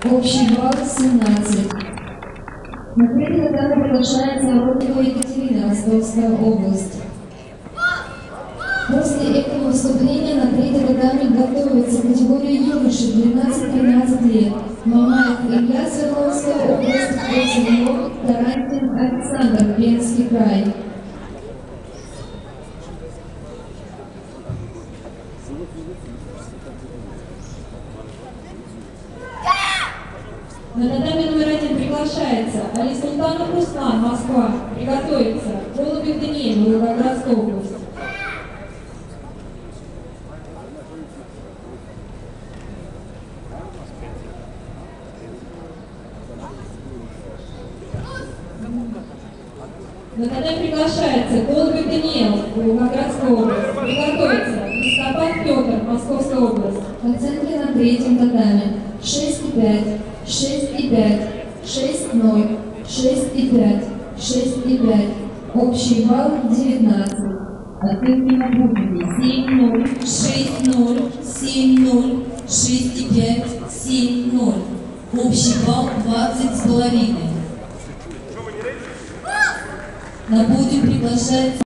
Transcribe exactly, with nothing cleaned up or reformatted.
Общий балл семнадцать. На третий татами приглашается Ротова Екатерина, Ростовская область. После этого выступления на третий татами готовится категория юноши двенадцать-тринадцать лет. Мамаев Илья, Свердловская область, против него Тарантин Александр, Пермский край. На татами номер один приглашается Али Султанов Руслан, Москва. Приготовиться. Голубев Даниэль, Волгоградская область. На татами приглашается Голубев Даниэль, Волгоградская область. Приготовиться. Листопад Петр, Московская область. Оценки на третьем татами. шесть и пять, шесть и пять, шесть ноль, шесть и пять, шесть и пять. Общий балл девятнадцать. Оценки на букве семь ноль, шесть ноль, семь ноль, шесть и пять, семь ноль. Общий балл двадцать с половиной. На подиум приглашается